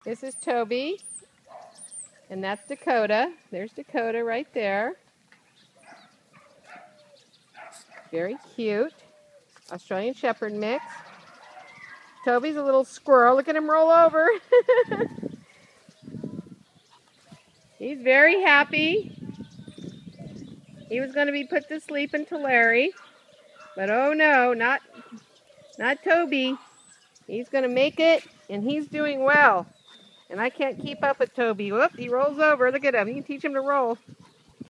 This is Toby, and that's Dakota. There's Dakota right there. Very cute. Australian Shepherd mix. Toby's a little squirrel. Look at him roll over. He's very happy. He was going to be put to sleep in Tulare, but oh no, not Toby. He's going to make it, and he's doing well. And I can't keep up with Toby. Whoop, he rolls over. Look at him. You can teach him to roll.